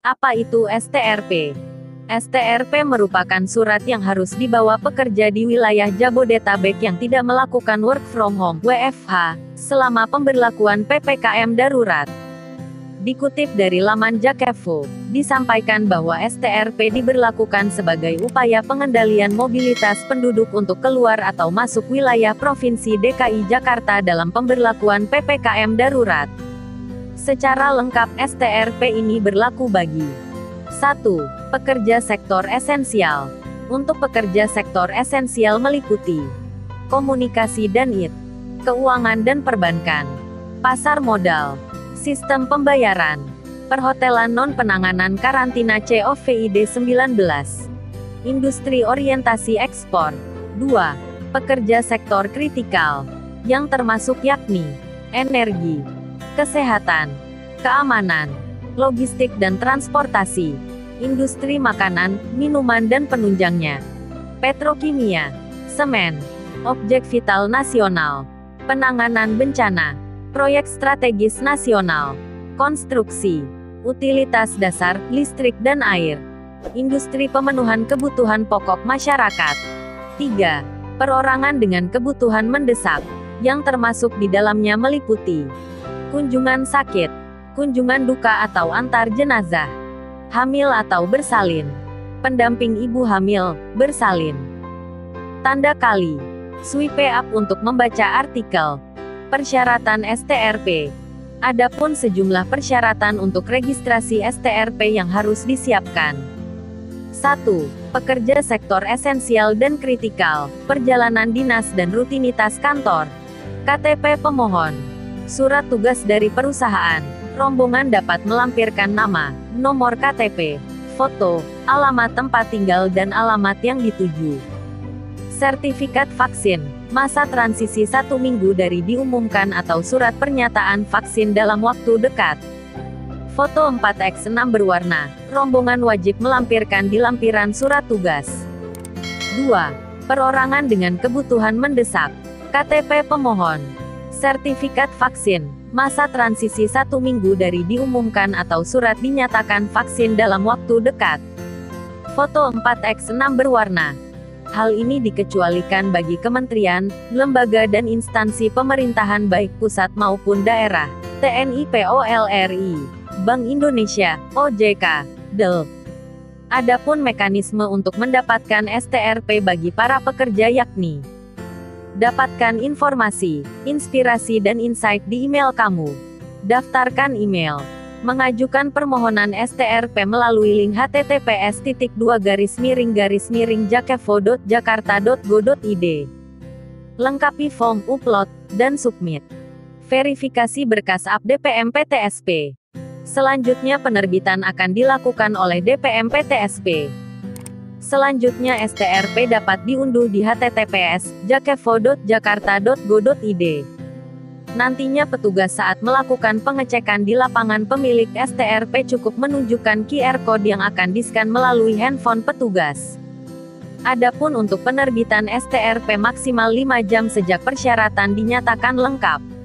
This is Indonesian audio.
Apa itu STRP? STRP merupakan surat yang harus dibawa pekerja di wilayah Jabodetabek yang tidak melakukan work from home (WFH) selama pemberlakuan PPKM darurat. Dikutip dari laman Jakevo, disampaikan bahwa STRP diberlakukan sebagai upaya pengendalian mobilitas penduduk untuk keluar atau masuk wilayah Provinsi DKI Jakarta dalam pemberlakuan PPKM darurat. Secara lengkap STRP ini berlaku bagi 1. Pekerja sektor esensial. Untuk pekerja sektor esensial meliputi komunikasi dan IT, keuangan dan perbankan, pasar modal, sistem pembayaran, perhotelan non-penanganan karantina COVID-19, industri orientasi ekspor. 2. Pekerja sektor kritikal, yang termasuk yakni energi, kesehatan, keamanan, logistik dan transportasi, industri makanan, minuman dan penunjangnya, petrokimia, semen, objek vital nasional, penanganan bencana, proyek strategis nasional, konstruksi, utilitas dasar, listrik dan air, industri pemenuhan kebutuhan pokok masyarakat. 3. Perorangan dengan kebutuhan mendesak, yang termasuk di dalamnya meliputi kunjungan sakit, kunjungan duka atau antar jenazah, hamil atau bersalin, pendamping ibu hamil, bersalin. Tanda kali, swipe up untuk membaca artikel. Persyaratan STRP. Adapun sejumlah persyaratan untuk registrasi STRP yang harus disiapkan. 1. Pekerja sektor esensial dan kritikal, perjalanan dinas dan rutinitas kantor. KTP pemohon, surat tugas dari perusahaan. Rombongan dapat melampirkan nama, nomor KTP, foto, alamat tempat tinggal dan alamat yang dituju. Sertifikat vaksin, masa transisi 1 minggu dari diumumkan atau surat pernyataan vaksin dalam waktu dekat. Foto 4x6 berwarna, rombongan wajib melampirkan di lampiran surat tugas. 2. Perorangan dengan kebutuhan mendesak, KTP pemohon, sertifikat vaksin, masa transisi 1 minggu dari diumumkan atau surat dinyatakan vaksin dalam waktu dekat. Foto 4x6 berwarna. Hal ini dikecualikan bagi kementerian, lembaga dan instansi pemerintahan baik pusat maupun daerah, TNI Polri, Bank Indonesia, OJK, DEL. Adapun mekanisme untuk mendapatkan STRP bagi para pekerja yakni: dapatkan informasi, inspirasi dan insight di email kamu. Daftarkan email. Mengajukan permohonan STRP melalui link https://jakevo.jakarta.go.id. Lengkapi form, upload, dan submit. Verifikasi berkas DPM PTSP. Selanjutnya penerbitan akan dilakukan oleh DPM PTSP. Selanjutnya STRP dapat diunduh di https://jakevo.jakarta.go.id. Nantinya petugas saat melakukan pengecekan di lapangan pemilik STRP cukup menunjukkan QR Code yang akan di-scan melalui handphone petugas. Adapun untuk penerbitan STRP maksimal 5 jam sejak persyaratan dinyatakan lengkap.